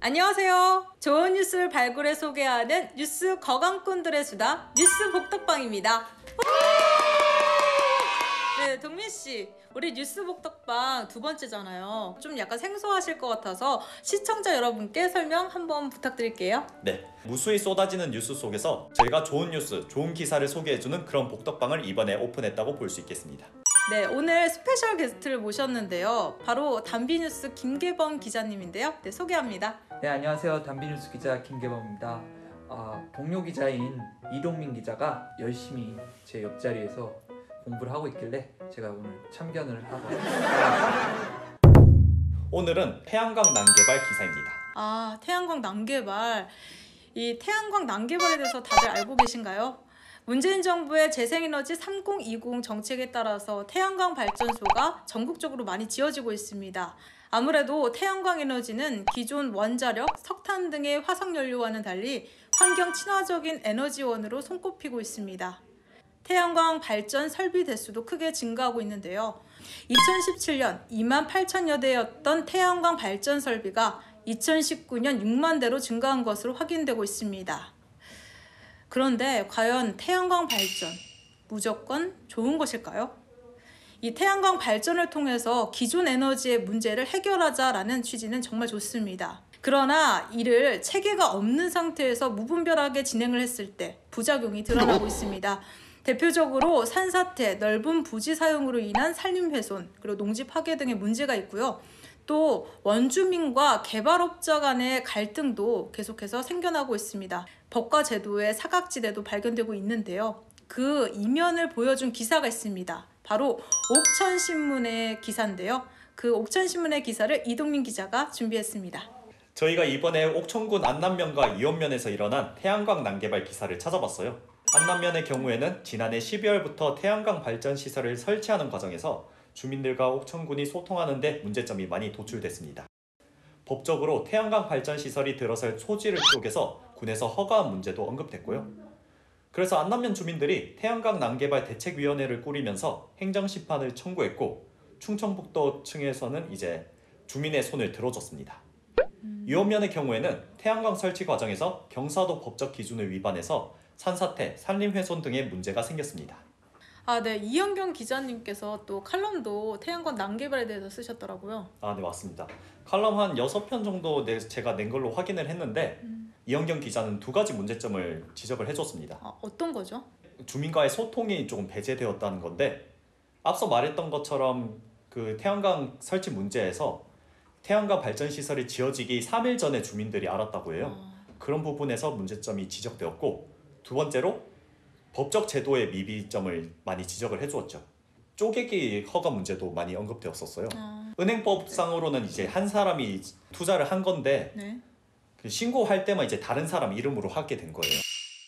안녕하세요. 좋은 뉴스를 발굴해 소개하는 뉴스 거강꾼들의 수다 뉴스 복덕방입니다. 네, 동민씨, 우리 뉴스 복덕방 두 번째잖아요. 좀 약간 생소하실 것 같아서 시청자 여러분께 설명 한번 부탁드릴게요. 네, 무수히 쏟아지는 뉴스 속에서 저희가 좋은 뉴스, 좋은 기사를 소개해주는 그런 복덕방을 이번에 오픈했다고 볼 수 있겠습니다. 네, 오늘 스페셜 게스트를 모셨는데요. 바로 단비뉴스 김계범 기자님인데요. 네, 소개합니다. 네, 안녕하세요. 단비뉴스 기자 김계범입니다. 동료 기자인 이동민 기자가 열심히 제 옆자리에서 공부를 하고 있길래 제가 오늘 참견을 하고 오늘은 태양광 난개발 기사입니다. 태양광 난개발. 이 태양광 난개발에 대해서 다들 알고 계신가요? 문재인 정부의 재생에너지 3020 정책에 따라서 태양광 발전소가 전국적으로 많이 지어지고 있습니다. 아무래도 태양광 에너지는 기존 원자력, 석탄 등의 화석연료와는 달리 환경 친화적인 에너지원으로 손꼽히고 있습니다. 태양광 발전 설비 대수도 크게 증가하고 있는데요. 2017년 28,000여 대였던 태양광 발전 설비가 2019년 6만 대로 증가한 것으로 확인되고 있습니다. 그런데 과연 태양광 발전 무조건 좋은 것일까요? 이 태양광 발전을 통해서 기존 에너지의 문제를 해결하자라는 취지는 정말 좋습니다. 그러나 이를 체계가 없는 상태에서 무분별하게 진행을 했을 때 부작용이 드러나고 있습니다. 대표적으로 산사태, 넓은 부지 사용으로 인한 산림훼손, 그리고 농지 파괴 등의 문제가 있고요. 또 원주민과 개발업자 간의 갈등도 계속해서 생겨나고 있습니다. 법과 제도의 사각지대도 발견되고 있는데요. 그 이면을 보여준 기사가 있습니다. 바로 옥천신문의 기사인데요. 그 옥천신문의 기사를 이동민 기자가 준비했습니다. 저희가 이번에 옥천군 안남면과 이원면에서 일어난 태양광 난개발 기사를 찾아봤어요. 안남면의 경우에는 지난해 12월부터 태양광 발전 시설을 설치하는 과정에서 주민들과 옥천군이 소통하는 데 문제점이 많이 도출됐습니다. 법적으로 태양광 발전 시설이 들어설 소지를 쪼개서 군에서 허가한 문제도 언급됐고요. 그래서 안남면 주민들이 태양광 난개발 대책위원회를 꾸리면서 행정심판을 청구했고 충청북도 층에서는 이제 주민의 손을 들어줬습니다. 이원면의 경우에는 태양광 설치 과정에서 경사도 법적 기준을 위반해서 산사태, 산림훼손 등의 문제가 생겼습니다. 네. 이현경 기자님께서 또 칼럼도 태양광 난개발에 대해서 쓰셨더라고요. 네, 맞습니다. 칼럼 한 6편 정도 제가 낸 걸로 확인을 했는데 이현경 기자는 두 가지 문제점을 지적을 해줬습니다. 어떤 거죠? 주민과의 소통이 조금 배제되었다는 건데 앞서 말했던 것처럼 그 태양광 설치 문제에서 태양광 발전 시설이 지어지기 3일 전에 주민들이 알았다고 해요. 그런 부분에서 문제점이 지적되었고 두 번째로 법적 제도의 미비점을 많이 지적을 해주었죠. 쪼개기 허가 문제도 많이 언급되었었어요. 은행법상으로는 이제 한 사람이 투자를 한 건데 네. 신고할 때만 이제 다른 사람 이름으로 하게 된 거예요.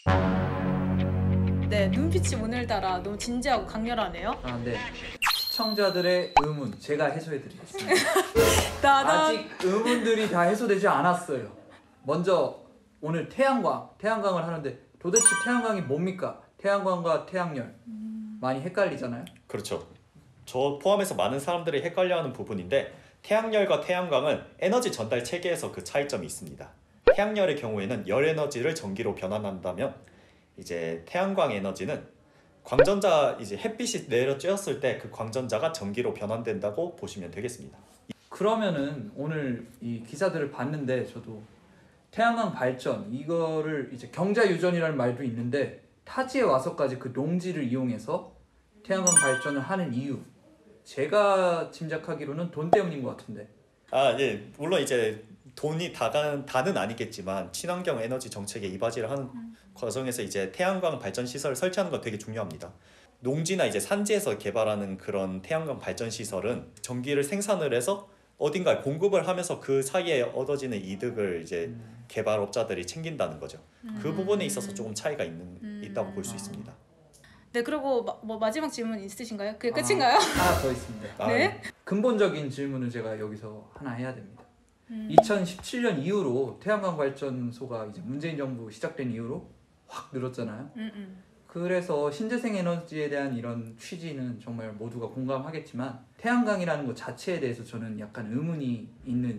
네, 눈빛이 오늘따라 너무 진지하고 강렬하네요. 네. 시청자들의 의문 제가 해소해드리겠습니다. 아직 의문들이 다 해소되지 않았어요. 먼저 오늘 태양광을 하는데 도대체 태양광이 뭡니까? 태양광과 태양열 많이 헷갈리잖아요. 그렇죠. 저 포함해서 많은 사람들이 헷갈려하는 부분인데 태양열과 태양광은 에너지 전달 체계에서 그 차이점이 있습니다. 태양열의 경우에는 열 에너지를 전기로 변환한다면 이제 태양광 에너지는 광전자 이제 햇빛이 내려 쬐었을 때 그 광전자가 전기로 변환된다고 보시면 되겠습니다. 그러면은 오늘 이 기사들을 봤는데 저도 태양광 발전 이거를 이제 경자유전이라는 말도 있는데 타지에 와서까지 그 농지를 이용해서 태양광 발전을 하는 이유 제가 짐작하기로는 돈 때문인 것 같은데. 예, 물론 이제 돈이 다는 아니겠지만 친환경 에너지 정책에 이바지를 하는 과정에서 이제 태양광 발전 시설을 설치하는 건 되게 중요합니다. 농지나 이제 산지에서 개발하는 그런 태양광 발전 시설은 전기를 생산을 해서 어딘가에 공급을 하면서 그 사이에 얻어지는 이득을 이제 개발업자들이 챙긴다는 거죠. 그 부분에 있어서 조금 차이가 있다고 볼 수 있습니다. 네, 그리고 마지막 질문 있으신가요? 그게 끝인가요? 하나 더 있습니다. 네. 근본적인 질문을 제가 여기서 하나 해야 됩니다. 2017년 이후로 태양광 발전소가 이제 문재인 정부 시작된 이후로 확 늘었잖아요. 그래서 신재생 에너지에 대한 이런 취지는 정말 모두가 공감하겠지만 태양광이라는 것 자체에 대해서 저는 약간 의문이 있는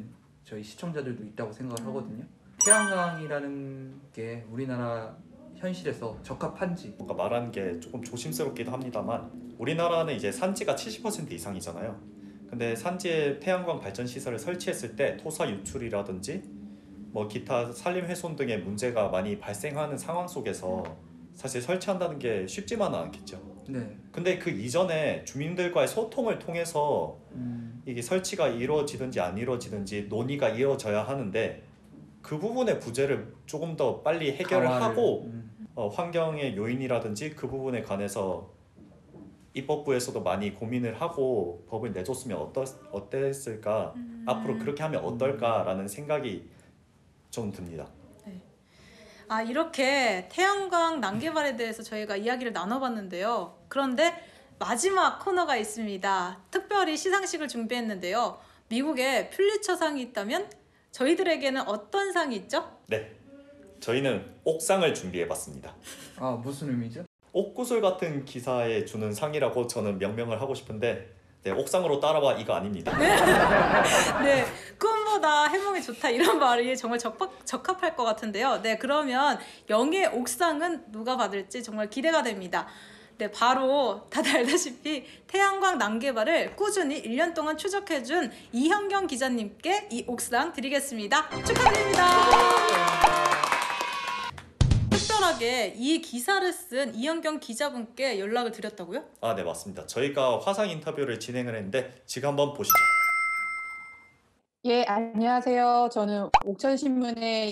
저희 시청자들도 있다고 생각을 하거든요. 태양광이라는 게 우리나라 현실에서 적합한지 뭔가 말하는 게 조금 조심스럽기도 합니다만 우리나라는 이제 산지가 70% 이상이잖아요. 근데 산지에 태양광 발전 시설을 설치했을 때 토사 유출이라든지 뭐 기타 산림 훼손 등의 문제가 많이 발생하는 상황 속에서 사실 설치한다는 게 쉽지만은 않겠죠. 네. 근데 그 이전에 주민들과의 소통을 통해서 이게 설치가 이루어지든지 안 이루어지든지 논의가 이루어져야 하는데 그 부분의 부재를 조금 더 빨리 해결을 강화를, 하고 환경의 요인이라든지 그 부분에 관해서 입법부에서도 많이 고민을 하고 법을 내줬으면 어땠을까 앞으로 그렇게 하면 어떨까라는 생각이 좀 듭니다. 아, 이렇게 태양광 난개발에 대해서 저희가 이야기를 나눠봤는데요. 그런데 마지막 코너가 있습니다. 특별히 시상식을 준비했는데요. 미국에 퓰리처상이 있다면 저희들에게는 어떤 상이 있죠? 네, 저희는 옥상을 준비해봤습니다. 아, 무슨 의미죠? 옥구슬 같은 기사에 주는 상이라고 저는 명명을 하고 싶은데 네, 옥상으로 따라와 이거 아닙니다. 네, 꿈보다 해몽이 좋다 이런 말이 정말 적합할 것 같은데요. 네, 그러면 영예 옥상은 누가 받을지 정말 기대가 됩니다. 네, 바로 다들 알다시피 태양광 난개발을 꾸준히 1년 동안 추적해준 이현경 기자님께 이 옥상 드리겠습니다. 축하드립니다. 특별하게 이 기사를 쓴 이현경 기자분께 연락을 드렸다고요? 아, 네, 맞습니다. 저희가 화상 인터뷰를 진행을 했는데 지금 한번 보시죠. 예, 안녕하세요. 저는 옥천신문의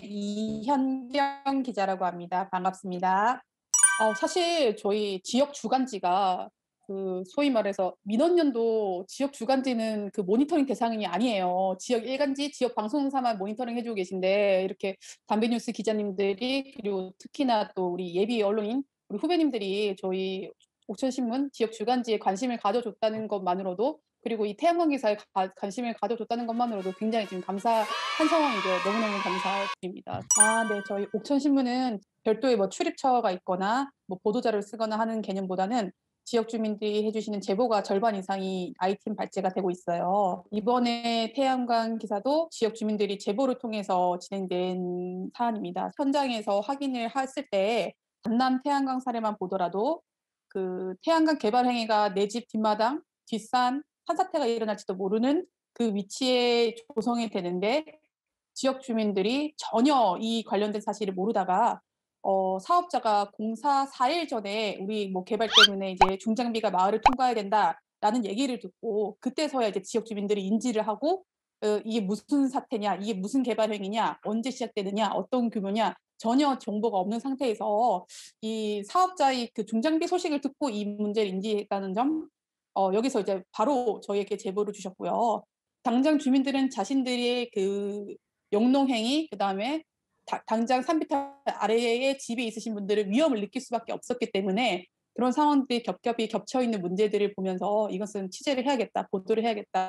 이현경 기자라고 합니다. 반갑습니다. 사실 저희 지역 주간지가 그 소위 말해서 민원연도 지역 주간지는 그 모니터링 대상이 아니에요. 지역 일간지, 지역 방송사만 모니터링 해주고 계신데 이렇게 담배뉴스 기자님들이 그리고 특히나 또 우리 예비 언론인 우리 후배님들이 저희 옥천신문 지역 주간지에 관심을 가져줬다는 것만으로도 그리고 이 태양광 기사에 관심을 가져줬다는 것만으로도 굉장히 지금 감사한 상황이고요. 너무너무 감사드립니다. 네, 저희 옥천신문은 별도의 뭐 출입처가 있거나 뭐 보도자료를 쓰거나 하는 개념보다는 지역 주민들이 해주시는 제보가 절반 이상이 아이템 발제가 되고 있어요. 이번에 태양광 기사도 지역 주민들이 제보를 통해서 진행된 사안입니다. 현장에서 확인을 했을 때 전남 태양광 사례만 보더라도 그 태양광 개발 행위가 내 집 뒷마당, 뒷산, 산사태가 일어날지도 모르는 그 위치에 조성이 되는데 지역 주민들이 전혀 이 관련된 사실을 모르다가 사업자가 공사 4일 전에 우리 뭐 개발 때문에 이제 중장비가 마을을 통과해야 된다라는 얘기를 듣고 그때서야 이제 지역 주민들이 인지를 하고 이게 무슨 사태냐, 이게 무슨 개발 행위냐, 언제 시작되느냐, 어떤 규모냐 전혀 정보가 없는 상태에서 이 사업자의 그 중장비 소식을 듣고 이 문제를 인지했다는 점 여기서 이제 바로 저희에게 제보를 주셨고요. 당장 주민들은 자신들의 그 영농행위 그다음에 당장 3m 아래에 집에 있으신 분들은 위험을 느낄 수밖에 없었기 때문에 그런 상황들이 겹겹이 겹쳐 있는 문제들을 보면서 이것은 취재를 해야겠다, 보도를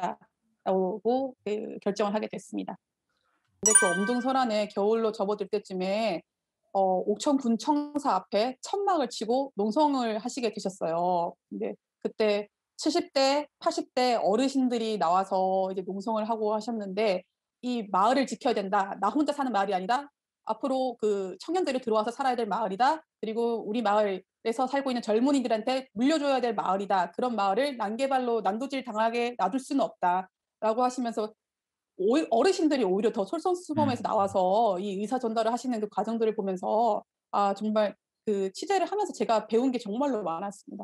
해야겠다라고 결정을 하게 됐습니다. 근데 그 엄동설안에 겨울로 접어들 때쯤에 옥천군 청사 앞에 천막을 치고 농성을 하시게 되셨어요. 근데 그때 70대, 80대 어르신들이 나와서 이제 농성을 하고 하셨는데 이 마을을 지켜야 된다. 나 혼자 사는 마을이 아니다. 앞으로 그 청년들이 들어와서 살아야 될 마을이다. 그리고 우리 마을에서 살고 있는 젊은이들한테 물려줘야 될 마을이다. 그런 마을을 난개발로 난도질 당하게 놔둘 수는 없다. 라고 하시면서 어르신들이 오히려 더 솔선수범해서 나와서 이 의사 전달을 하시는 그 과정들을 보면서 정말 그 취재를 하면서 제가 배운 게 정말로 많았습니다.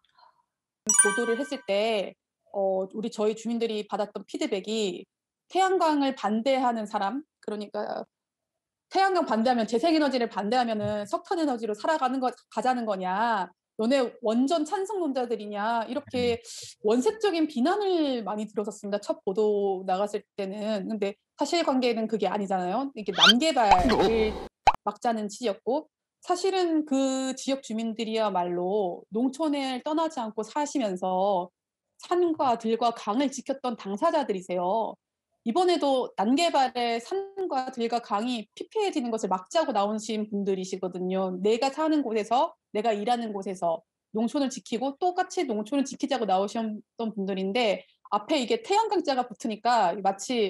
보도를 했을 때 저희 주민들이 받았던 피드백이 태양광을 반대하는 사람, 그러니까 태양광 반대하면 재생에너지를 반대하면은 석탄에너지로 가자는 거냐, 너네 원전 찬성론자들이냐, 이렇게 원색적인 비난을 많이 들었었습니다. 첫 보도 나갔을 때는. 근데 사실관계는 그게 아니잖아요. 이게 난개발을 막자는 취지였고, 사실은 그 지역 주민들이야말로 농촌을 떠나지 않고 사시면서 산과 들과 강을 지켰던 당사자들이세요. 이번에도 난개발에 산과 들과 강이 피폐해지는 것을 막자고 나오신 분들이시거든요. 내가 사는 곳에서, 내가 일하는 곳에서 농촌을 지키고 똑같이 농촌을 지키자고 나오셨던 분들인데 앞에 이게 태양광자가 붙으니까 마치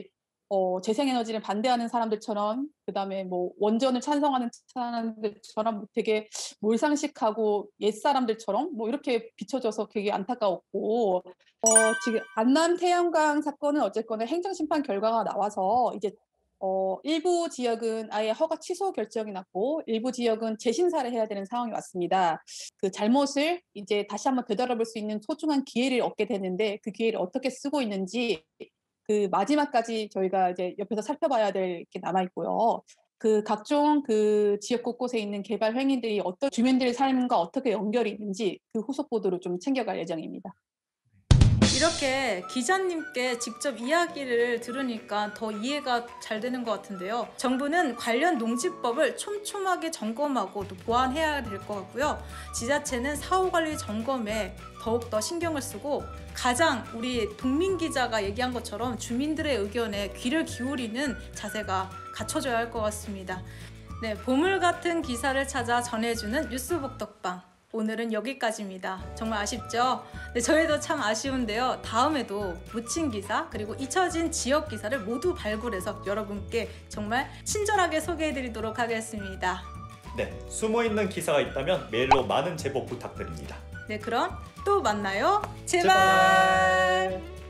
재생에너지를 반대하는 사람들처럼, 그다음에 뭐 원전을 찬성하는 사람들처럼 되게 몰상식하고 옛사람들처럼 뭐 이렇게 비춰져서 되게 안타까웠고, 지금 안남 태양광 사건은 어쨌거나 행정심판 결과가 나와서 이제 일부 지역은 아예 허가 취소 결정이 났고 일부 지역은 재심사를 해야 되는 상황이 왔습니다. 그 잘못을 이제 다시 한번 되돌아볼 수 있는 소중한 기회를 얻게 되는데 그 기회를 어떻게 쓰고 있는지 그 마지막까지 저희가 이제 옆에서 살펴봐야 될 게 남아 있고요. 그 각종 그 지역 곳곳에 있는 개발 행위들이 어떤 주민들의 삶과 어떻게 연결이 있는지 그 후속 보도로 좀 챙겨갈 예정입니다. 이렇게 기자님께 직접 이야기를 들으니까 더 이해가 잘 되는 것 같은데요. 정부는 관련 농지법을 촘촘하게 점검하고 또 보완해야 될 것 같고요. 지자체는 사후관리 점검에 더욱더 신경을 쓰고 가장 우리 동민 기자가 얘기한 것처럼 주민들의 의견에 귀를 기울이는 자세가 갖춰져야 할 것 같습니다. 네, 보물 같은 기사를 찾아 전해주는 뉴스 복덕방. 오늘은 여기까지입니다. 정말 아쉽죠? 네, 저희도 참 아쉬운데요. 다음에도 묻힌 기사 그리고 잊혀진 지역 기사를 모두 발굴해서 여러분께 정말 친절하게 소개해드리도록 하겠습니다. 네, 숨어있는 기사가 있다면 메일로 많은 제보 부탁드립니다. 네, 그럼 또 만나요. 제발.